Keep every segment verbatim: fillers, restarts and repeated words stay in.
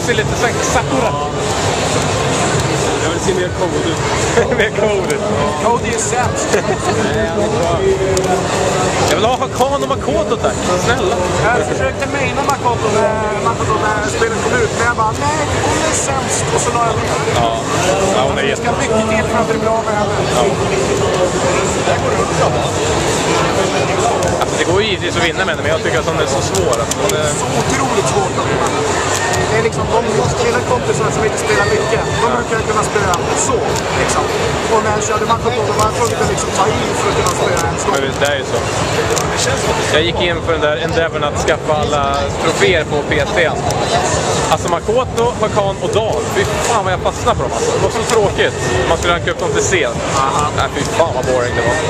ser lite så här Sakura. Jag vill se mer code ut. Mer code ut. Code är sämst. Jag vill ha Hakan och Makoto, tack. Snälla. Jag försökte mejla Makoto när Makoto när spelet kom ut. Men jag bara, nej, hon är sämst. Och så la jag ner. Ja, ja hon är Det ska mycket till för att bli bra med henne. Ja. Det går upp så. Alltså, det går ju givetvis att vinna med henne, men jag tycker att hon är så svår. Alltså, hon är... Så otroligt svårt att vinna. Det är liksom de killarkompisar som inte spelar mycket. De brukar kunna spela så, liksom. Och när jag körde Makoto, då var jag tvungen att liksom ta i för att kunna spela en slå. Men det är ju så. Jag gick in för den där endeavern att skaffa alla troféer på P S P. Alltså Makoto, Hakan och Dal. Fy fan vad jag fastnade på dem. Alltså. Det var så tråkigt. Man skulle ranka upp dem till C. Nej, fy fan vad boring det var.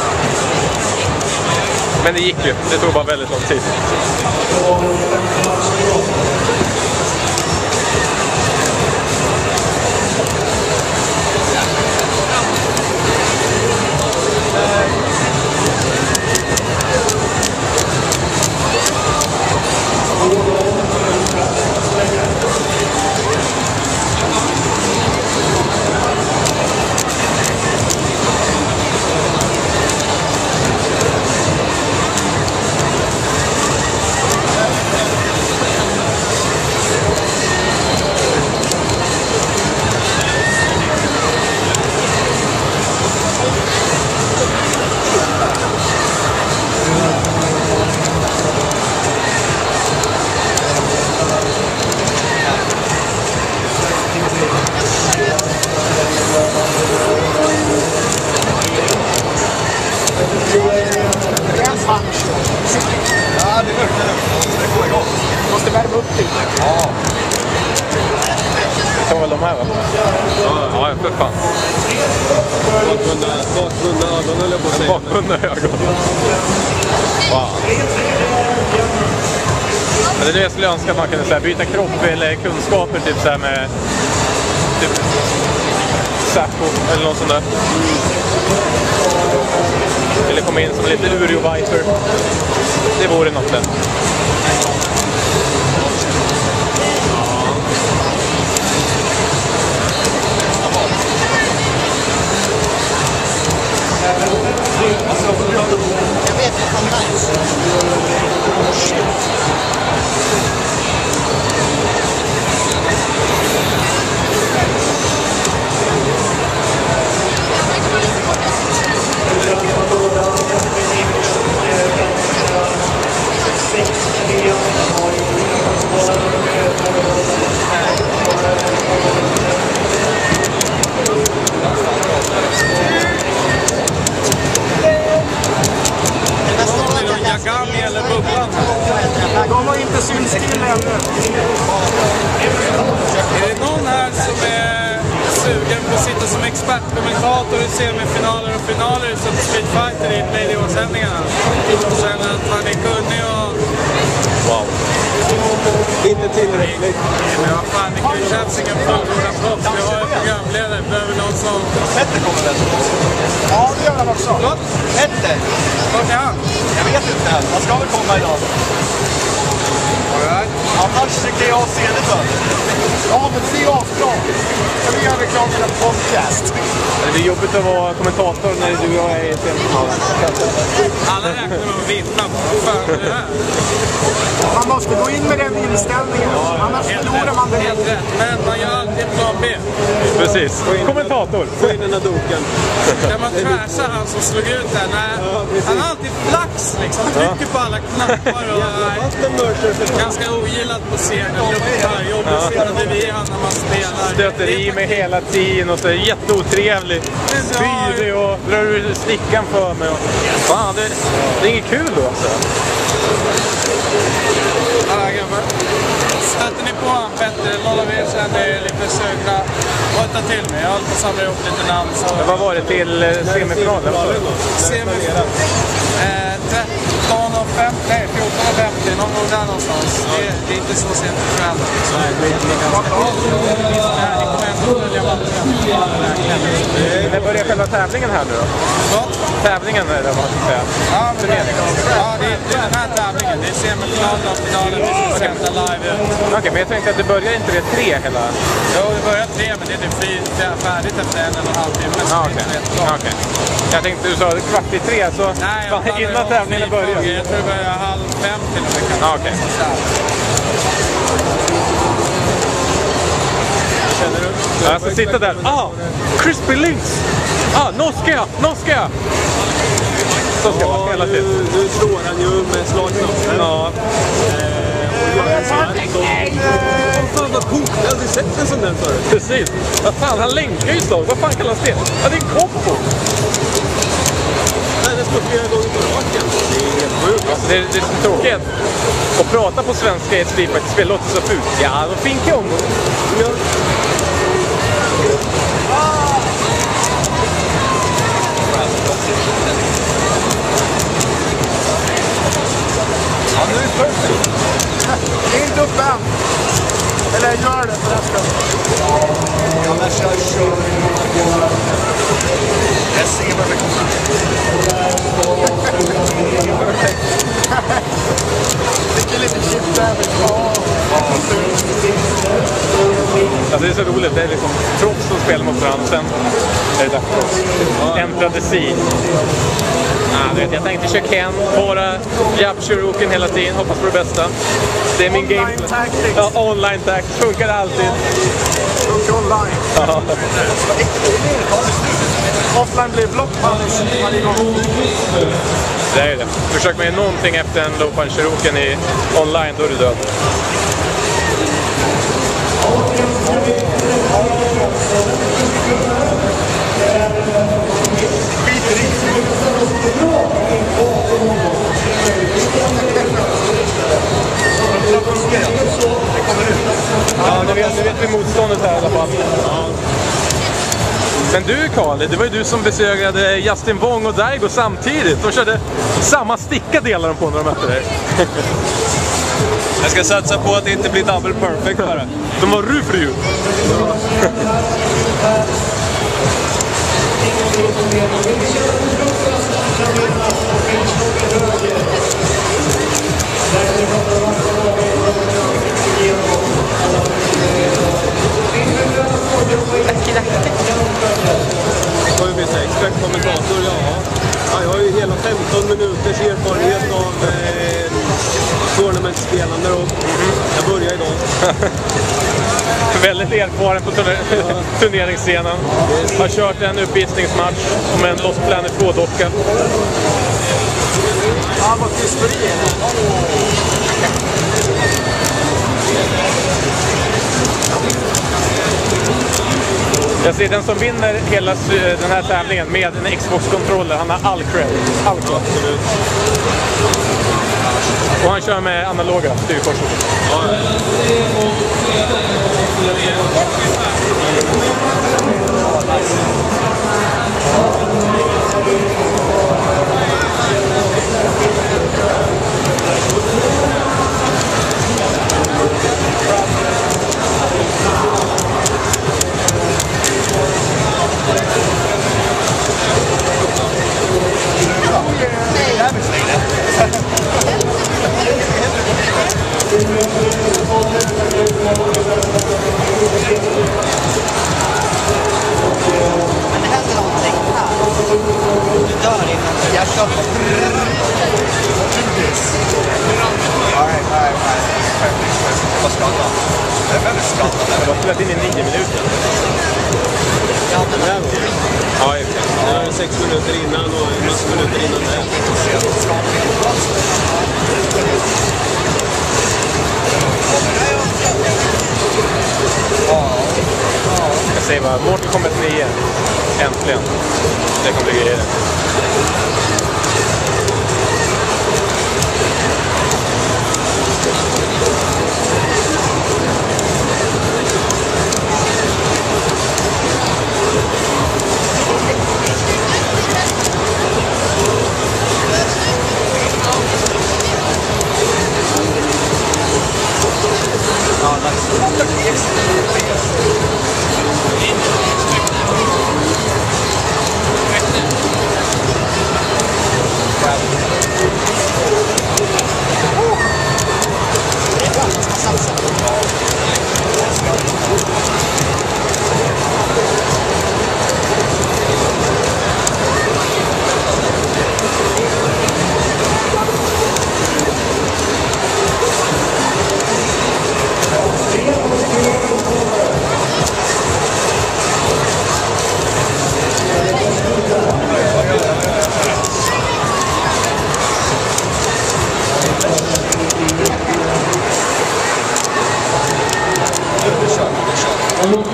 Men det gick ju. Det tog bara väldigt lång tid. Ja, det luktar det. Måste värma upp lite. Ja. Det kan väl de här, va? Ja, för fan. Bakbundna, bakbundna ögon eller på sig. Bakbundna ögon. Wow. Men det är det jag skulle önska att man kunde så här, byta kropp eller kunskaper typ så här med typ Sacco eller något sånt där. Eller komma in som lite Urio Viper. Det vore något där. Jag vet att han är nice. Yagami eller bubblan? De har inte synts till ännu. Är det någon här som är sugen på att sitta som expertkommentator i semifinaler och finaler i Street Fighter i Lady War-sändningarna? Och känner att man är kunnig och... Wow. Inte tillräckligt. Men vad fan, det känns ingen fullgoda proffs. Vi har en programledare, vi behöver någon som... Petter kommer väl? Ja, det gör han också. Förlåt? Petter? Vart är han? Jag vet inte än. Han ska väl komma idag. Alright. Annars tycker jag se det för. Ja, men det är avbra. Jag vill göra reklam till en podcast. Det är jobbigt att vara kommentator när du och jag är i semifinalen. Alla räknar med att vinna. Vad fan är det här? Man måste gå in med den inställningen. Annars förlorar man det. Helt rätt. Men man gör alltid en plan B. Precis. Kommentator. Få in den här doken. Kan man trasha han som slog ut där? Nej. Han har alltid flax liksom. Trycker på alla knappar och är ganska ogillat på scenen. Luktar jobbigt sittande vid han när man spelar. Stöter i mig hela tiden och så är jätteotrevlig. Spydig och drar ur stickan för mig. Och... Fan, det, det är inget kul då alltså. Alla grabbar. Stöter ni på han Petter? Någon av er känner er lite sugna. Vänta till mig. Jag har alltid samlat ihop lite namn. Så... Men vad var det till semifinalen? Semifinalen. Eh, tretton och femtio, nej fjorton och femtio, någon gång där någonstans. Det, det är inte så sent på kvällen. Så det är ganska bra. Ni kommer ändå följa matchen. När börjar själva tävlingen här nu då? Vad? Tävlingen är det, vad man ska säga. Ja, men det, ja, det är den här tävlingen. Det är semi kommer finalfinalen vi ska sända live ut. Okej, okay, men jag tänkte att det börjar inte det tre hela? Jo, det börjar tre, men det är typ fint, det är färdigt efter en eller en halv timme. Ah, okej. Okay. Okay. Jag tänkte du sa kvart i tre, så nej, fan, innan tävlingen börjar. Jag tror det börjar halv fem till och med. Ah, okej. Okay. Känner du? Ja, jag ska sitta där. Ah, crispy links! Ah, Noska! Noska! Så ska man hela tiden. Nu, nu slår han ju med slagknappen. Ja. Fan vad coolt, jag har aldrig sett en sån där förut. Precis. Vad fan, han länkar ju slag. Vad fan kallas det? Ja, det är en kombo. Nej, det står flera gånger på raken. Det är helt sjukt. Alltså, det, det är så tråkigt. Att prata på svenska i ett Street Fighter-spel låter så fult. Ja, vad fin kombo. Ja. Ja, nu är det perfekt. Inte upp än. Eller gör det förresten. Ja, men kör, kör. Jag ser vad det det är lite chip där. Alltså, det är så roligt. Det är liksom proffs som spelar mot varandra. Sen är det dags för Enter the Scene. Ah, du vet, jag tänkte köra Ken, bara jab Shuruken hela tiden, hoppas på det bästa. Det är min game. Online tactics. Ja, online tactics. Funkar alltid. Funkar online. Ja. Offline blir blockpunch varje gång. Det är det. Försöker man någonting efter en low punch Shuruken i online, då är du död. Ja, nu vet, nu vet vi motståndet här i alla fall. Men du Karl, det var ju du som besegrade Justin Wong och Daigo samtidigt. De körde samma sticka delar de på när de mötte dig. Jag ska satsa på att det inte blir double perfect bara. De var rufru. Det var ju vissa expertkommentator, ja. ja. Jag har ju hela femton minuters erfarenhet av eh, tournamentspelande då. Jag börjar idag. Väldigt erfaren på turner turneringsscenen. Har kört en uppvisningsmatch om en Lost Planet två-docka. Ja, vad hysteri är det? Jag ser den som vinner hela den här tävlingen med en Xbox-kontroller. Han har all cred. All cred. Absolut. Och han kör med analoga styrkorsor. Ja, Men det händer någonting här. Du dör innan hjärtat. Alright, alright, alright. Vad skadad? Det är väldigt skadad. De har spelat in i nio minuter. Ja, men det är Ja, i och för sig. det är sex minuter innan och en massa minuter innan det. Jag säger bara, Mortal Kombat nio. Äntligen. Det kommer bli grejer.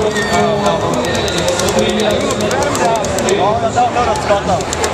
Ja, jag downloadat skatan.